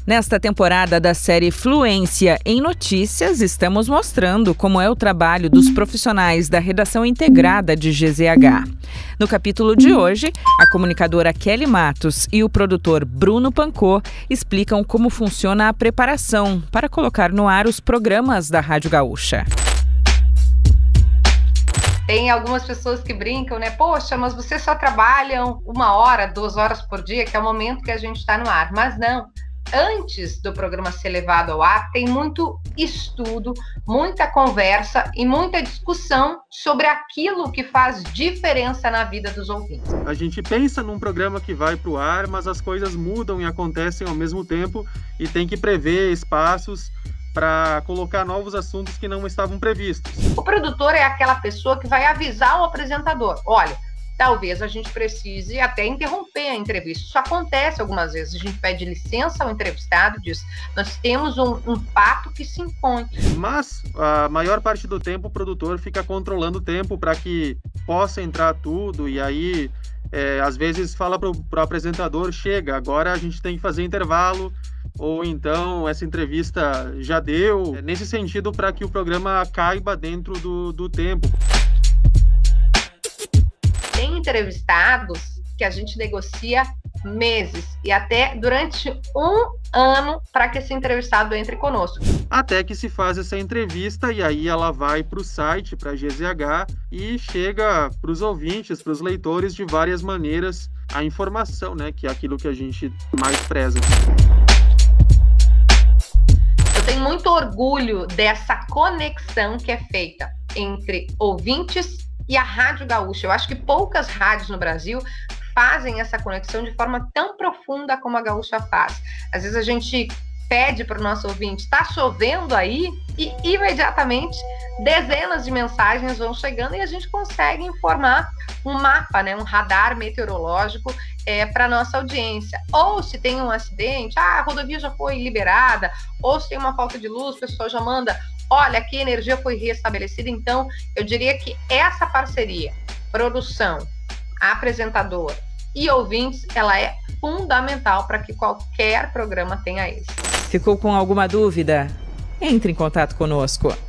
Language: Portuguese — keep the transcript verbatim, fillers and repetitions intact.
Nesta temporada da série Fluência em Notícias, estamos mostrando como é o trabalho dos profissionais da redação integrada de G Z H. No capítulo de hoje, a comunicadora Kelly Matos e o produtor Bruno Pancô explicam como funciona a preparação para colocar no ar os programas da Rádio Gaúcha. Tem algumas pessoas que brincam, né? Poxa, mas vocês só trabalham uma hora, duas horas por dia, que é o momento que a gente está no ar. Mas não. Antes do programa ser levado ao ar, tem muito estudo, muita conversa e muita discussão sobre aquilo que faz diferença na vida dos ouvintes. A gente pensa num programa que vai para o ar, mas as coisas mudam e acontecem ao mesmo tempo e tem que prever espaços para colocar novos assuntos que não estavam previstos. O produtor é aquela pessoa que vai avisar o apresentador. Olha, talvez a gente precise até interromper a entrevista. Isso acontece algumas vezes. A gente pede licença ao entrevistado, diz, nós temos um, um fato que se impõe. Mas a maior parte do tempo o produtor fica controlando o tempo para que possa entrar tudo e aí é, às vezes fala para o apresentador, chega, agora a gente tem que fazer intervalo, ou então essa entrevista já deu, é nesse sentido para que o programa caiba dentro do, do tempo. Tem entrevistados que a gente negocia meses e até durante um ano para que esse entrevistado entre conosco. Até que se faz essa entrevista e aí ela vai para o site, para a G Z H e chega para os ouvintes, para os leitores de várias maneiras a informação, né, que é aquilo que a gente mais preza. Eu tenho muito orgulho dessa conexão que é feita entre ouvintes e a Rádio Gaúcha. Eu acho que poucas rádios no Brasil fazem essa conexão de forma tão profunda como a Gaúcha faz. Às vezes a gente pede para o nosso ouvinte, está chovendo aí? E imediatamente dezenas de mensagens vão chegando e a gente consegue informar um mapa, né, um radar meteorológico é, para a nossa audiência. Ou se tem um acidente, ah, a rodovia já foi liberada, ou se tem uma falta de luz, o pessoal já manda, olha, aqui a energia foi restabelecida. Então, eu diria que essa parceria, produção, apresentador e ouvintes, ela é fundamental para que qualquer programa tenha êxito. Ficou com alguma dúvida? Entre em contato conosco.